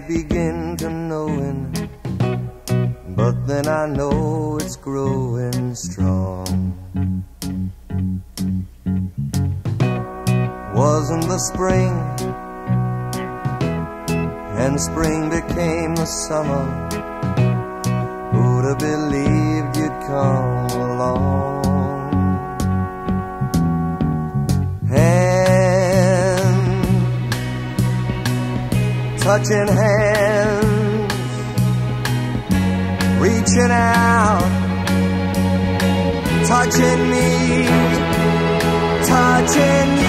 begin to knowing, but then I know it's growing strong. Wasn't the spring, and spring became the summer. Who'd have believed you'd come along? Touching hands, reaching out, touching me, touching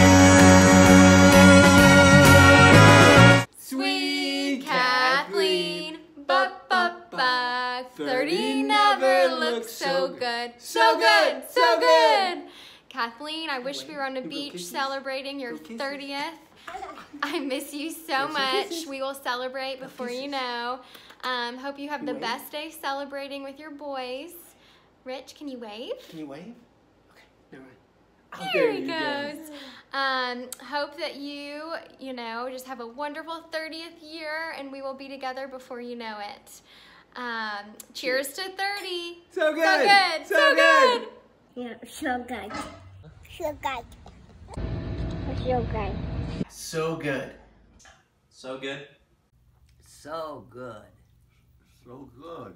you. Sweet Kathleen, ba-ba-ba, 30 never looked so good. So good, so good. Kathleen, I wish we were on a beach celebrating your 30th. I miss you so much. We will celebrate before you know. Hope you have the best day celebrating with your boys. Rich, can you wave? Can you wave? Okay, never mind. Oh, there he goes. Hope that you know, just have a wonderful 30th year, and we will be together before you know it. Cheers to 30. So good. So good. So good. Yeah, so good. So good. So good. So good. So good. So good. So good.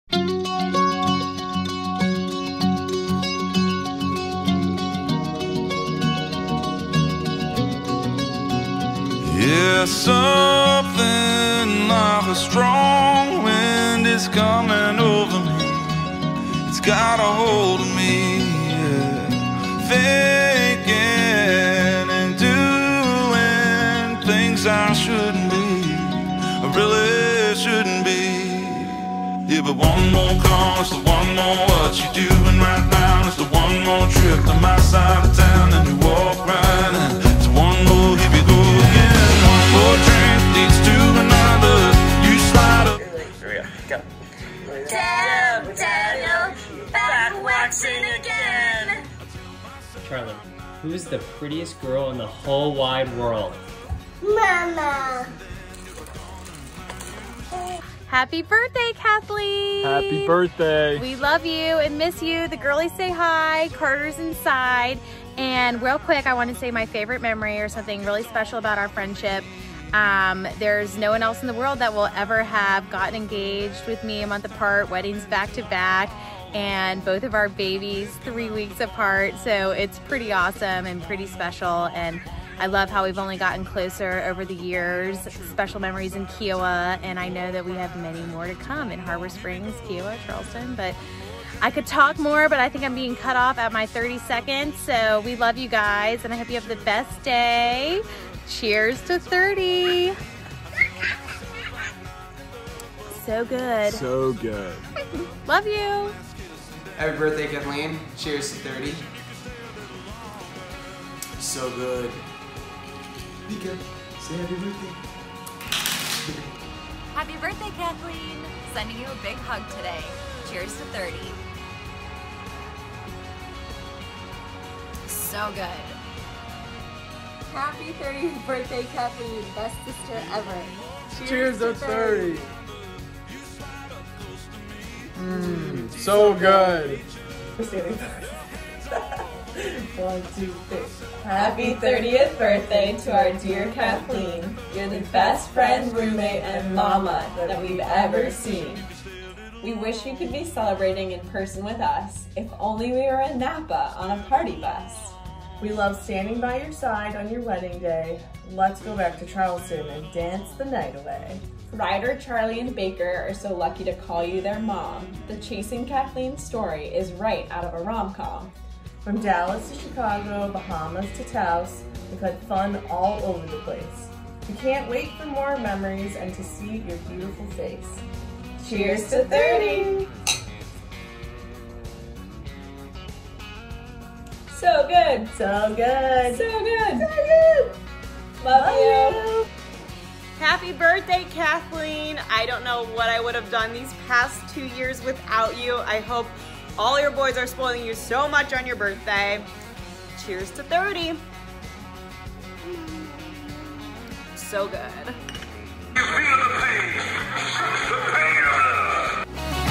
Yeah, something like a strong wind is coming over me. It's got a hold of me, yeah. Thinking and doing things I shouldn't be, I really shouldn't be. Yeah, but one more call, it's the one more what you doing right now. It's the one more trip to my side of town, and you walk right in. It's one more, here we go again. One more drink leads to another. You slide up. Here we go. Go. Daniel, back waxing again. Charlie, who's the prettiest girl in the whole wide world? Mama. Happy birthday, Kathleen! Happy birthday! We love you and miss you. The girlies say hi. Carter's inside. And real quick, I want to say my favorite memory or something really special about our friendship. There's no one else in the world that will ever have gotten engaged with me a month apart, weddings back to back, and both of our babies 3 weeks apart. So it's pretty awesome and pretty special. And I love how we've only gotten closer over the years. Special memories in Kiowa, and I know that we have many more to come in Harbor Springs, Kiowa, Charleston. But I could talk more, but I think I'm being cut off at my 30 seconds. So we love you guys, and I hope you have the best day. Cheers to 30. So good. So good. Love you. Happy birthday, Kathleen. Cheers to 30. So good. Mika, say happy birthday. Happy birthday, Kathleen. Sending you a big hug today. Cheers to 30. So good. Happy 30th birthday, Kathleen. Best sister ever. Cheers to 30. So good. 1, 2, 3. Happy 30th birthday to our dear Kathleen. You're the best friend, roommate, and mama that we've ever seen. We wish you could be celebrating in person with us, if only we were in Napa on a party bus. We love standing by your side on your wedding day. Let's go back to Charleston and dance the night away. Ryder, Charlie, and Baker are so lucky to call you their mom. The Chasing Kathleen story is right out of a rom-com. From Dallas to Chicago, Bahamas to Taos, we've had fun all over the place. We can't wait for more memories and to see your beautiful face. Cheers to 30! So good! So good! So good! So good! Love you! Happy birthday, Kathleen. I don't know what I would have done these past 2 years without you. I hope all your boys are spoiling you so much on your birthday. Cheers to 30. So good. feel the pain of love.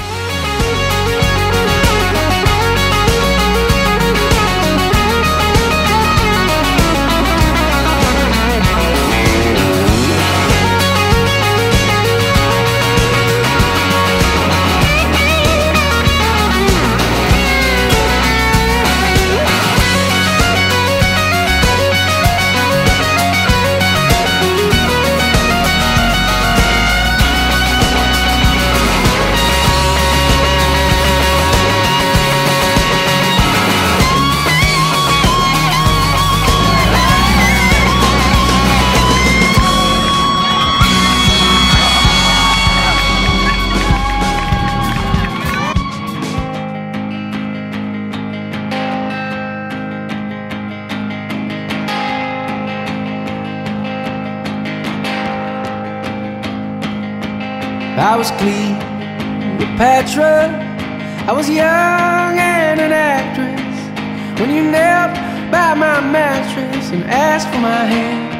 I was Cleopatra, I was young and an actress, when you knelt by my mattress and asked for my hand.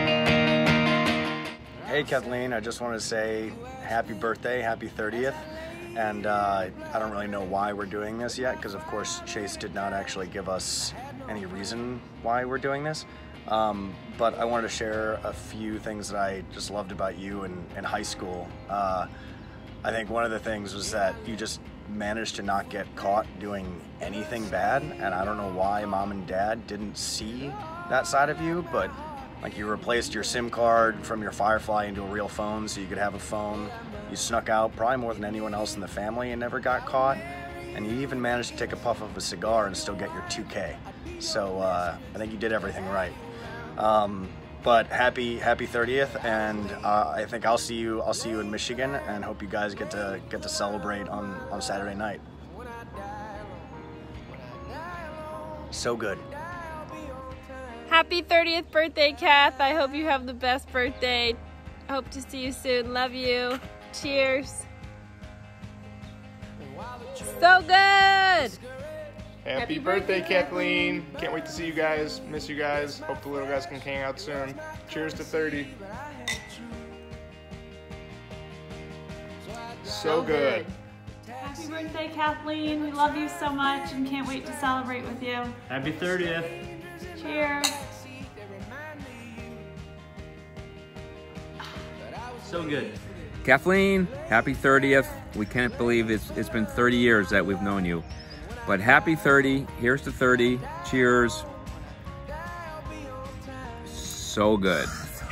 Hey Kathleen, I just wanted to say happy birthday, happy 30th. And I don't really know why we're doing this yet, because of course Chase did not actually give us any reason why we're doing this. But I wanted to share a few things that I just loved about you in high school. I think one of the things was that you just managed to not get caught doing anything bad, and I don't know why Mom and Dad didn't see that side of you, but like you replaced your SIM card from your Firefly into a real phone so you could have a phone. You snuck out probably more than anyone else in the family and never got caught, and you even managed to take a puff of a cigar and still get your 2K. So I think you did everything right. But happy 30th, and I think I'll see you in Michigan, and hope you guys get to celebrate on Saturday night. So good. Happy 30th birthday, Kath. I hope you have the best birthday. Hope to see you soon. Love you. Cheers. So good. Happy birthday, Kathleen. Can't wait to see you guys. Miss you guys. Hope the little guys can hang out soon. Cheers to 30. So good. Happy birthday, Kathleen. We love you so much and can't wait to celebrate with you. Happy 30th. Cheers. So good. Kathleen, happy 30th. We can't believe it's been 30 years that we've known you. But happy 30, here's to 30, cheers. So good.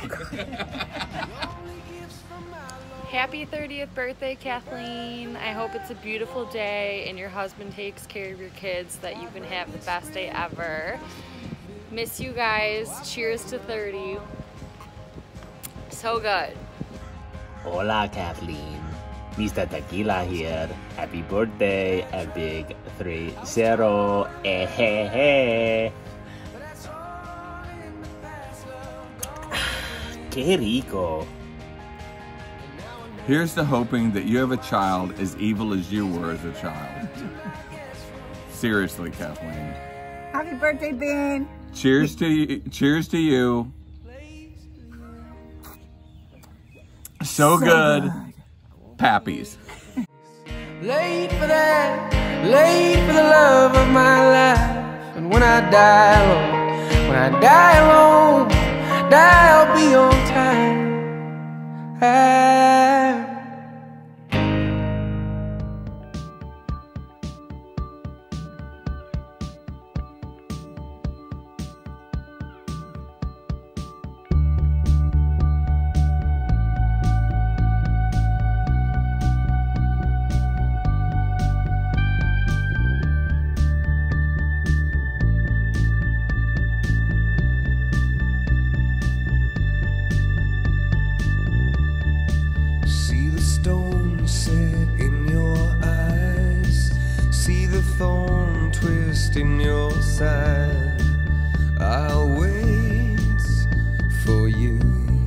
Happy 30th birthday, Kathleen. I hope it's a beautiful day and your husband takes care of your kids, that you can have the best day ever. Miss you guys. Cheers to 30. So good. Hola, Kathleen. Mr. Tequila here. Happy birthday, a big 3-0. Qué rico. Here's to hoping that you have a child as evil as you were as a child. Seriously, Kathleen. Happy birthday, Ben. Cheers to you. Cheers to you. So good. Pappies. Late for that, late for the love of my life. And when I die alone, I'll be on time. In your side, I'll wait for you.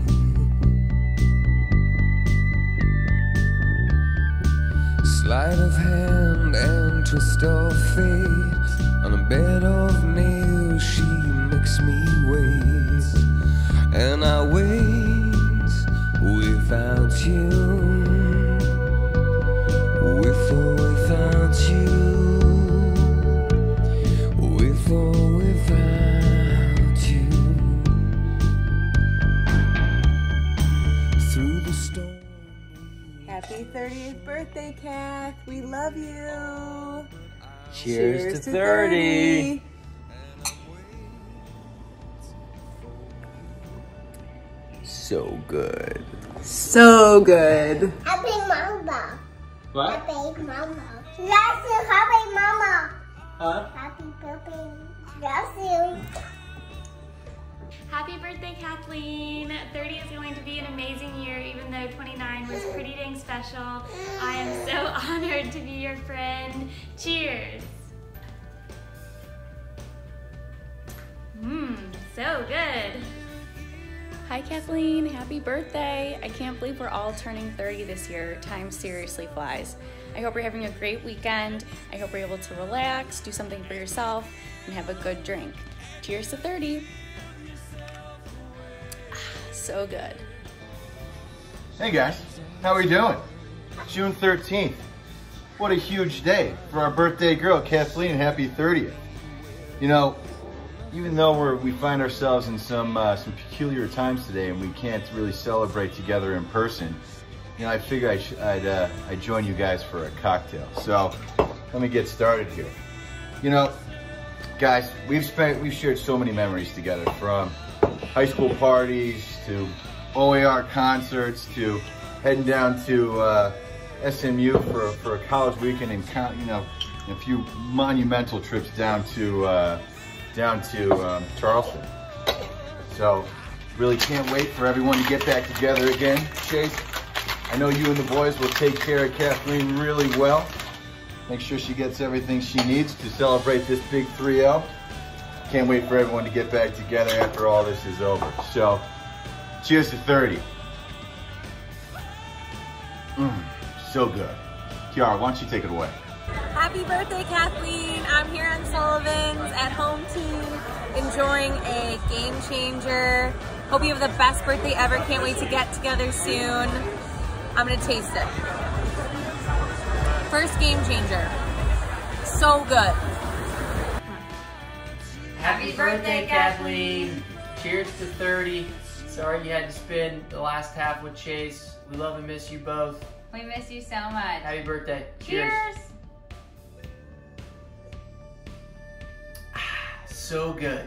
Sleight of hand and twist of fate, on a bed of nails she makes me wait, and I wait with without you. With or without you. With or without you. Through the storm. Happy 30th birthday, Kath. We love you. Cheers to 30. So good. So good. Happy Mama. What? Happy Mama. Love you, Happy Mama. Huh? Happy birthday. Love you. Happy birthday, Kathleen. 30 is going to be an amazing year, even though 29 was pretty dang special. I am so honored to be your friend. Cheers. So good. Hi Kathleen, happy birthday. I can't believe we're all turning 30 this year. Time seriously flies. I hope you're having a great weekend. I hope you're able to relax, do something for yourself, and have a good drink. Cheers to 30. So good. Hey guys, how are we doing? June 13th. What a huge day for our birthday girl, Kathleen. Happy 30th. You know, even though we find ourselves in some peculiar times today and we can't really celebrate together in person, you know, I figured I'd join you guys for a cocktail. So let me get started here. You know, guys, we've shared so many memories together, from high school parties to OAR concerts to heading down to SMU for a college weekend, and you know, a few monumental trips down to Charleston. So really can't wait for everyone to get back together again. Chase, I know you and the boys will take care of Kathleen really well. Make sure she gets everything she needs to celebrate this big 3-0. Can't wait for everyone to get back together after all this is over. So, cheers to 30. So good. Kiara, why don't you take it away? Happy birthday, Kathleen. I'm here on Sullivan's at home team, enjoying a game changer. Hope you have the best birthday ever. Can't wait to get together soon. I'm gonna taste it. First game changer. So good. Happy birthday, Kathleen. Cheers to 30. Sorry you had to spend the last half with Chase. We love and miss you both. We miss you so much. Happy birthday. Cheers. So good.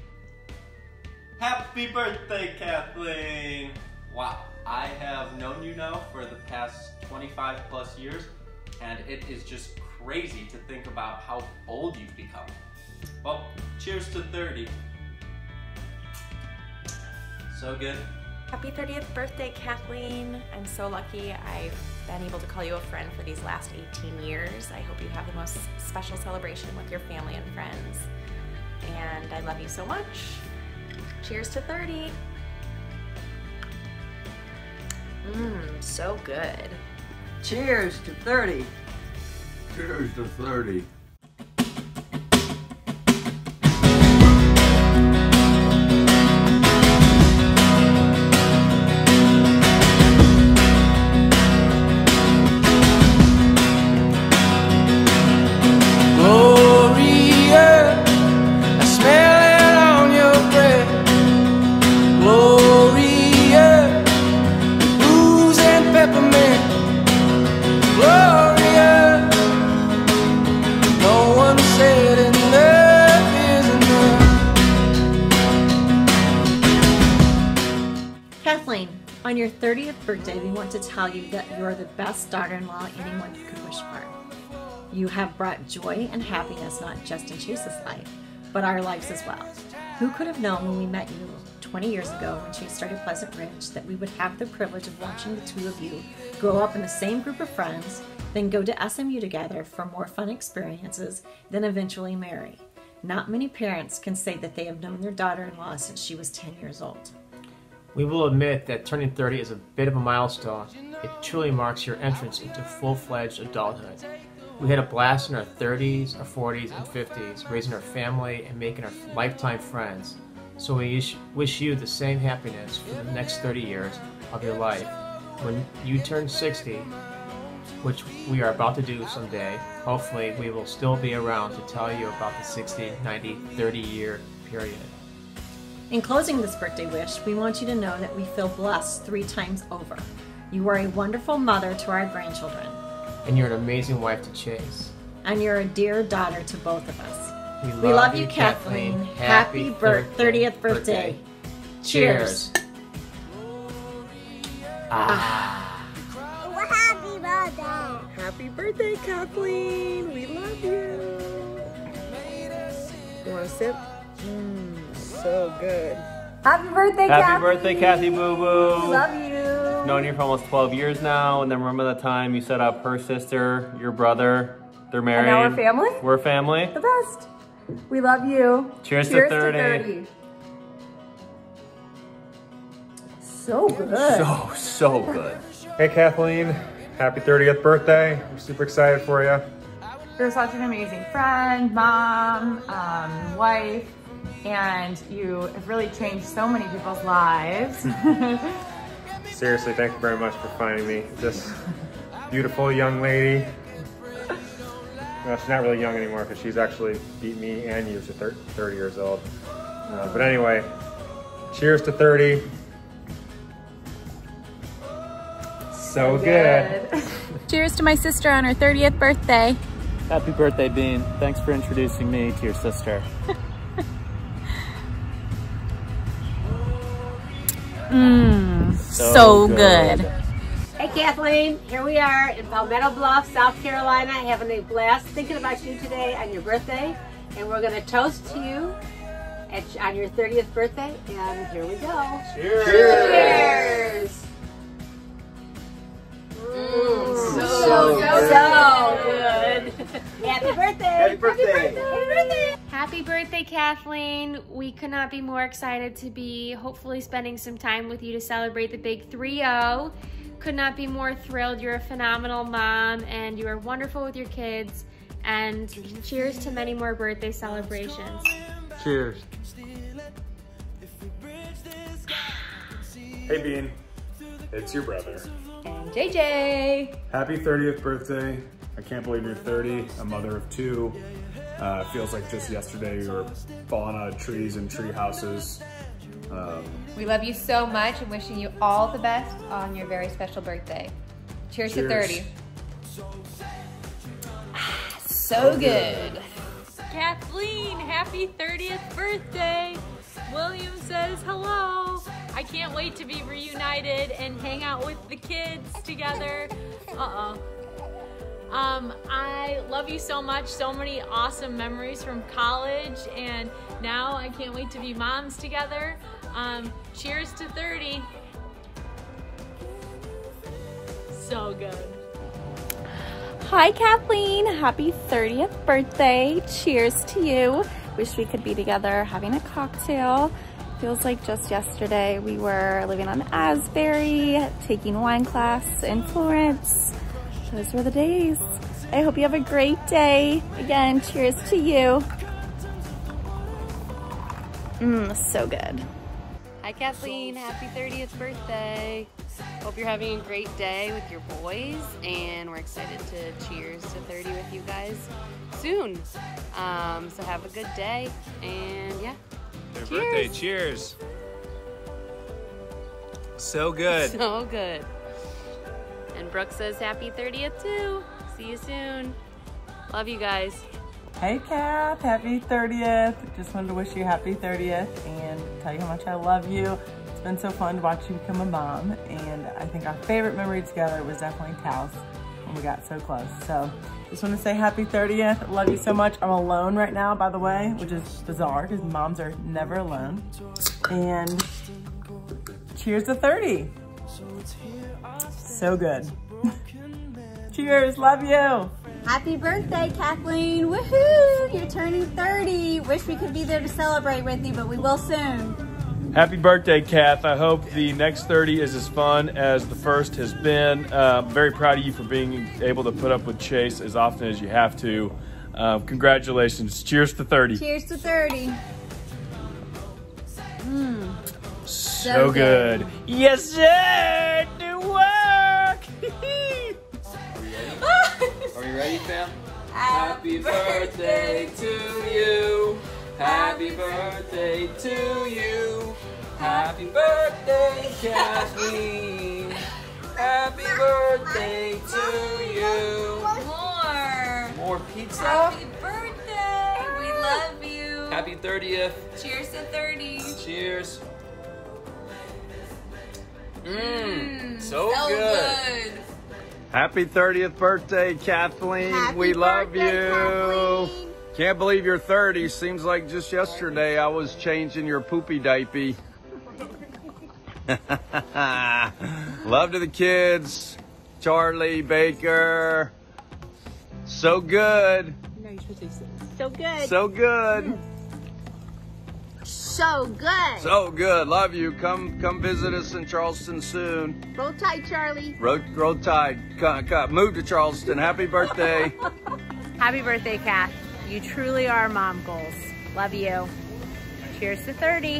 Happy birthday, Kathleen. Wow, I have known you now for the past 25 plus years, and it is just crazy to think about how old you've become. Well, cheers to 30. So good. Happy 30th birthday, Kathleen. I'm so lucky I've been able to call you a friend for these last 18 years. I hope you have the most special celebration with your family and friends. And I love you so much. Cheers to 30. So good. Cheers to 30. Cheers to 30. Kathleen, on your 30th birthday, we want to tell you that you are the best daughter-in-law anyone could wish for. You have brought joy and happiness not just in Chase's life, but our lives as well. Who could have known when we met you 20 years ago when Chase started Pleasant Ridge that we would have the privilege of watching the two of you grow up in the same group of friends, then go to SMU together for more fun experiences, then eventually marry. Not many parents can say that they have known their daughter-in-law since she was 10 years old. We will admit that turning 30 is a bit of a milestone. It truly marks your entrance into full-fledged adulthood. We had a blast in our 30s, our 40s, and 50s, raising our family and making our lifetime friends. So we wish you the same happiness for the next 30 years of your life. when you turn 60, which we are about to do someday, hopefully we will still be around to tell you about the 60, 90, 30-year period. In closing this birthday wish, we want you to know that we feel blessed 3 times over. You are a wonderful mother to our grandchildren. And you're an amazing wife to Chase. And you're a dear daughter to both of us. We love you, Kathleen. Happy 30th birthday. Cheers. Happy birthday. Happy birthday, Kathleen. We love you. You want a sip? So good. Happy birthday, Happy Kathy. birthday, Kathy Boo Boo. Love you. Known you for almost 12 years now, and then remember the time you set up her sister, your brother. They're married. And now we're family? We're family. The best. We love you. Cheers to 30. So good. So good. Hey Kathleen, happy 30th birthday. We're super excited for you. You're such an amazing friend, mom, wife, and you have really changed so many people's lives. Seriously, thank you very much for finding me. This beautiful young lady. No, she's not really young anymore because she's actually beat me and you to 30 years old. But anyway, cheers to 30. So good. Cheers to my sister on her 30th birthday. Happy birthday, Bean. Thanks for introducing me to your sister. So good. Hey, Kathleen. Here we are in Palmetto Bluff, South Carolina, having a blast thinking about you today on your birthday. And we're going to toast to you on your 30th birthday. And here we go. Cheers. Cheers. So good. Happy birthday. Happy birthday. Happy birthday. Happy birthday, Kathleen. We could not be more excited to be hopefully spending some time with you to celebrate the big 3-0. Could not be more thrilled. You're a phenomenal mom and you are wonderful with your kids. And cheers to many more birthday celebrations. Cheers. Hey Bean, it's your brother. And JJ. Happy 30th birthday. I can't believe you're 30, a mother of 2. Feels like just yesterday you were falling out of trees and tree houses. We love you so much and wishing you all the best on your very special birthday. Cheers to 30. So good. Kathleen, happy 30th birthday. William says hello. I can't wait to be reunited and hang out with the kids together. I love you so much. So many awesome memories from college, and now I can't wait to be moms together. Cheers to 30. So good. Hi, Kathleen. Happy 30th birthday. Cheers to you. Wish we could be together having a cocktail. Feels like just yesterday we were living on Asbury, taking wine class in Florence. Those were the days. I hope you have a great day. Again, cheers to you. So good. Hi, Kathleen. Happy 30th birthday. Hope you're having a great day with your boys, and we're excited to cheers to 30 with you guys soon. So have a good day, and yeah. Happy birthday. Cheers. So good. So good. And Brooke says happy 30th too. See you soon. Love you guys. Hey Kath, happy 30th. Just wanted to wish you happy 30th and tell you how much I love you. It's been so fun to watch you become a mom, and I think our favorite memory together was definitely Taos when we got so close. So just want to say happy 30th. Love you so much. I'm alone right now, by the way, which is bizarre because moms are never alone. And cheers to 30. So good. Cheers, love you. Happy birthday, Kathleen. Woohoo! You're turning 30. Wish we could be there to celebrate with you, but we will soon. Happy birthday, Kath. I hope the next 30 is as fun as the first has been. I'm very proud of you for being able to put up with Chase as often as you have to. Congratulations. Cheers to 30. Cheers to 30. So good. Yes, sir. Whoa. Are we ready, fam? Happy birthday to you. Happy birthday to you. Happy birthday, Kathleen. Happy birthday to you. More pizza. Happy birthday. We love you. Happy 30th. Cheers to 30. Cheers. So good. Happy 30th birthday, Kathleen. We love you. Kathleen. Can't believe you're 30. Seems like just yesterday I was changing your poopy diaper. Love to the kids. Charlie, Baker. So good. No, you're supposed to say so good. So good. So good. So good. Love you. Come visit us in Charleston soon. Roll Tide, Charlie. Roll Tide. Move to Charleston. Happy birthday. Happy birthday, Kath. You truly are mom goals. Love you. Cheers to 30.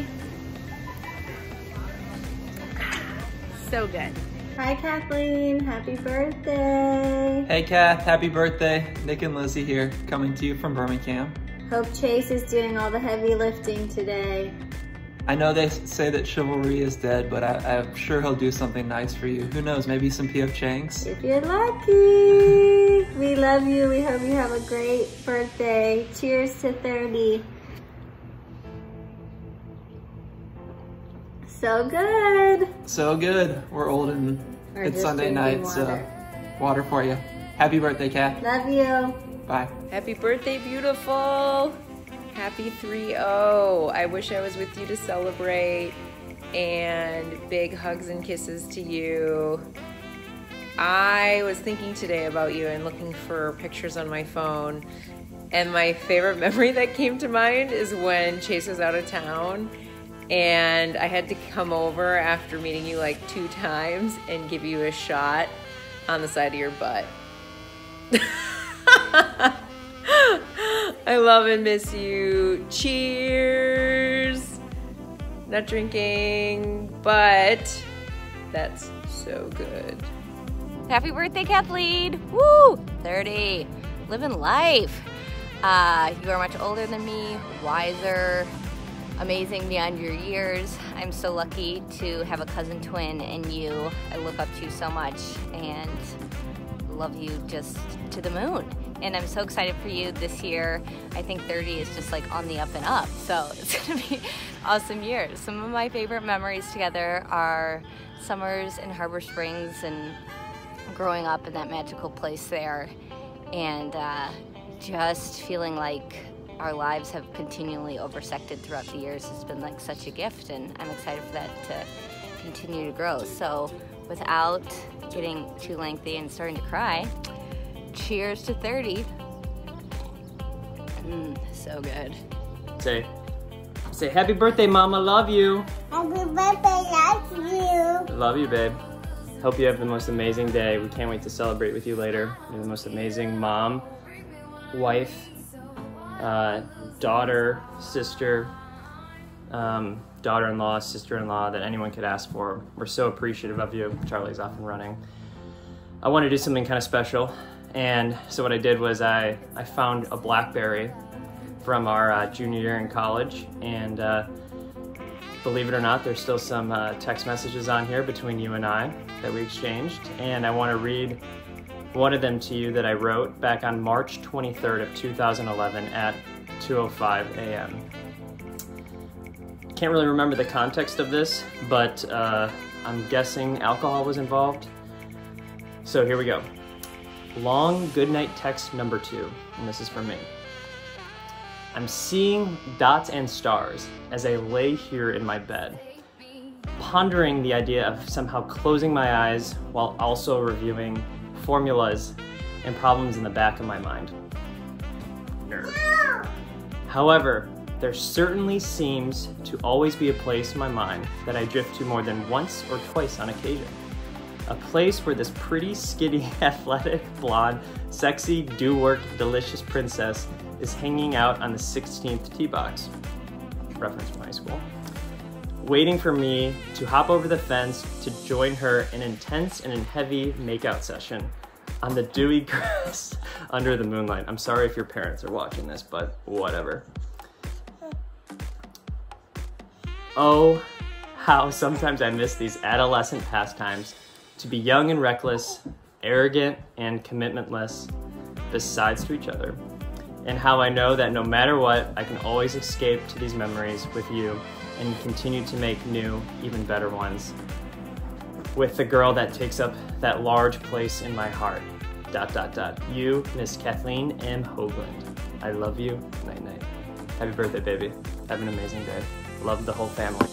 So good. Hi, Kathleen. Happy birthday. Hey, Kath. Happy birthday. Nick and Lizzie here, coming to you from Birmingham. Hope Chase is doing all the heavy lifting today. I know they say that chivalry is dead, but I'm sure he'll do something nice for you. Who knows, maybe some P.F. Chang's? If you're lucky. We love you. We hope you have a great birthday. Cheers to 30. So good. So good. We're old and We're it's just Sunday drinking night, so water for you. Happy birthday, Kath. Love you. Bye. Happy birthday, beautiful. Happy 3-0. I wish I was with you to celebrate. And big hugs and kisses to you. I was thinking today about you and looking for pictures on my phone. And my favorite memory that came to mind is when Chase was out of town and I had to come over after meeting you like 2 times and give you a shot on the side of your butt. I love and miss you. Cheers. Not drinking, but that's so good. Happy birthday, Kathleen. Woo! 30. Living life. You are much older than me, wiser, amazing beyond your years. I'm so lucky to have a cousin twin in you. I look up to you so much and love you just to the moon. And I'm so excited for you this year. I think 30 is just like on the up and up. So it's gonna be an awesome year. Some of my favorite memories together are summers in Harbor Springs and growing up in that magical place there. And just feeling like our lives have continually intersected throughout the years has been like such a gift, and I'm excited for that to continue to grow. So without getting too lengthy and starting to cry, cheers to 30. So good. Say happy birthday, Mama. Love you. Happy birthday, love you. Love you, babe. Hope you have the most amazing day. We can't wait to celebrate with you later. You're the most amazing mom, wife, daughter, sister, daughter-in-law, sister-in-law that anyone could ask for. We're so appreciative of you. Charlie's off and running. I want to do something kind of special. And so what I did was I found a BlackBerry from our junior year in college, and believe it or not, there's still some text messages on here between you and I that we exchanged, and I want to read one of them to you that I wrote back on March 23rd of 2011 at 2:05 a.m. Can't really remember the context of this, but I'm guessing alcohol was involved. So here we go. Long goodnight text number 2, and this is from me. I'm seeing dots and stars as I lay here in my bed, pondering the idea of somehow closing my eyes while also reviewing formulas and problems in the back of my mind. Nerd. However, there certainly seems to always be a place in my mind that I drift to more than once or twice on occasion. A place where this pretty, skinny, athletic, blonde, sexy, do-work, delicious princess is hanging out on the 16th tee box. Reference from high school. waiting for me to hop over the fence to join her in intense and heavy makeout session on the dewy grass under the moonlight. I'm sorry if your parents are watching this, but whatever. Oh, how sometimes I miss these adolescent pastimes, to be young and reckless, arrogant and commitmentless, besides to each other. And how I know that no matter what, I can always escape to these memories with you and continue to make new, even better ones with the girl that takes up that large place in my heart. ... You, Miss Kathleen M. Hoagland. I love you. Night night. Happy birthday, baby. Have an amazing day. Love the whole family.